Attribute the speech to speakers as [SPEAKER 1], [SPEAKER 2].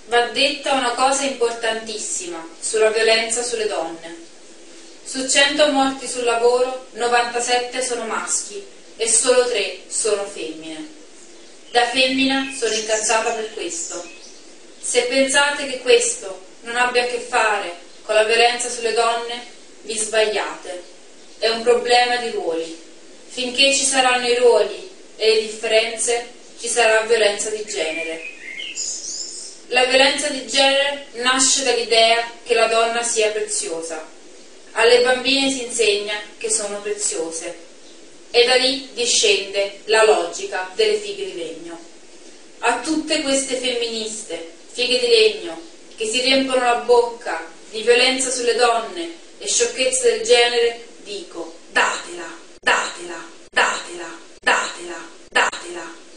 [SPEAKER 1] Va detta una cosa importantissima sulla violenza sulle donne. Su 100 morti sul lavoro, 97 sono maschi e solo 3 sono femmine. Da femmina sono incazzata per questo. Se pensate che questo non abbia a che fare con la violenza sulle donne, vi sbagliate. È un problema di ruoli. Finché ci saranno i ruoli e le differenze, ci sarà violenza di genere. La violenza di genere nasce dall'idea che la donna sia preziosa. Alle bambine si insegna che sono preziose e da lì discende la logica delle fighe di legno. A tutte queste femministe, fighe di legno, che si riempiono la bocca di violenza sulle donne e sciocchezze del genere, dico: datela, datela, datela, datela, datela.